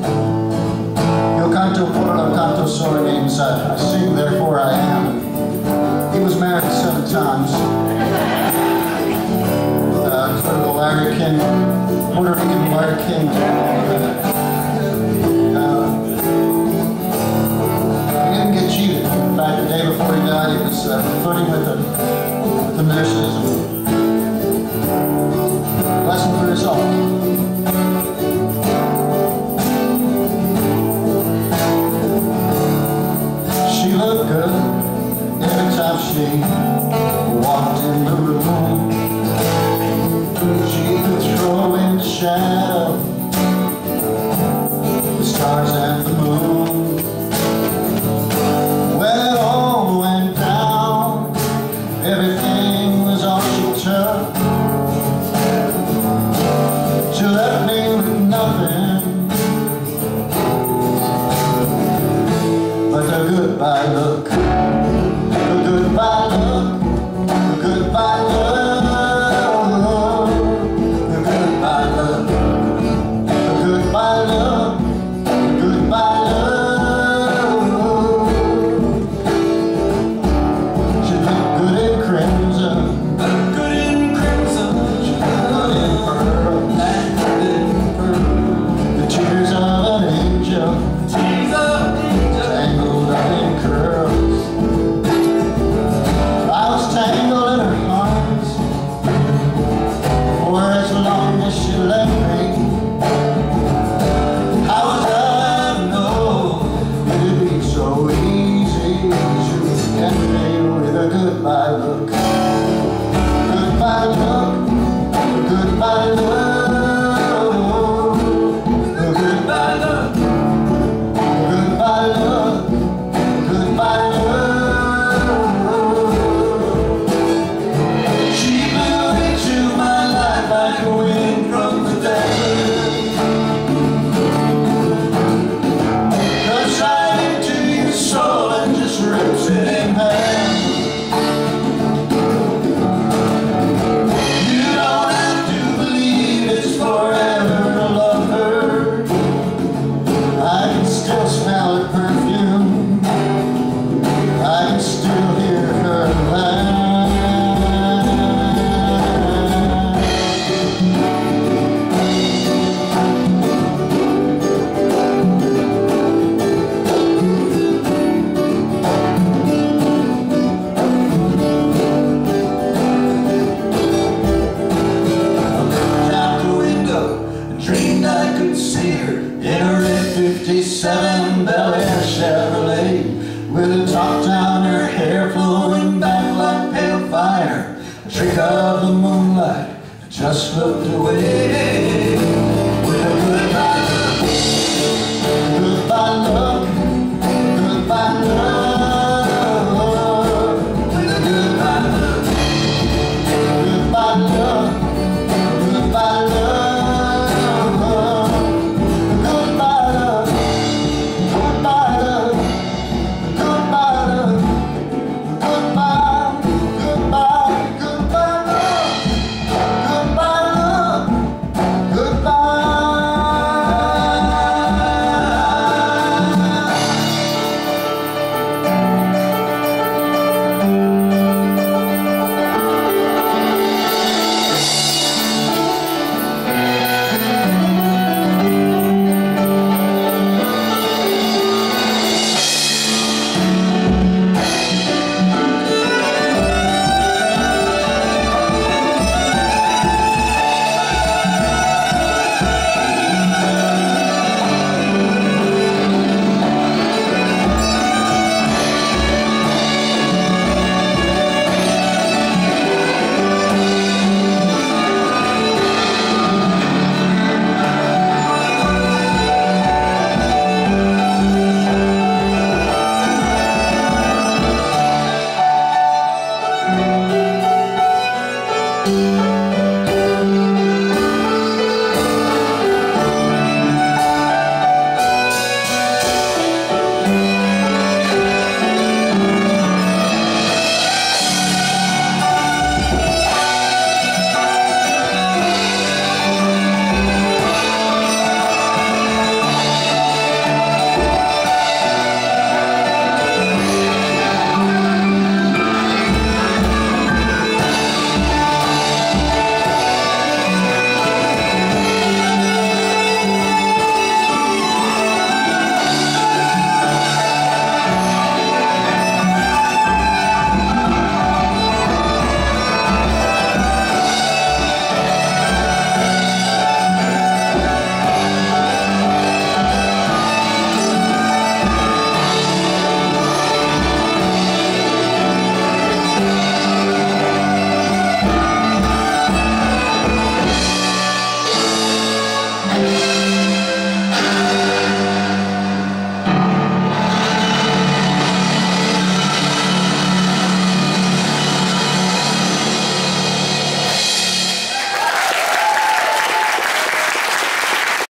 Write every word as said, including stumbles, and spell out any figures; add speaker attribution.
Speaker 1: Io canto por canto solo means I, I sing, therefore I am. He was married seven times. Uh, Colonel Larry King, Puerto Rican Larry King. Uh, he didn't get cheated. In fact, the day before he died, he was uh, flirting with the, with the ministers. Lesson for us all. She looked good every time she walked in the room. She could throw in the shadow the stars and the moon. When it all went down, everything was all she took. She left me with nothing but a goodbye look, a goodbye look, a goodbye look, a goodbye look, a goodbye look, a goodbye look. She looked good in crimson, good in crimson. She looked good in pearl, and good in pearl. The tears of an angel, tears of an angel, tangled up in curls. I was tangled in her arms for as long as she let me. How was I to know it'd be so easy to get me with a goodbye look, goodbye look, goodbye look. fifty-seven Bel Air Chevrolet, with a top down, her hair flowing back like pale fire, a trick of the moonlight, just looked away.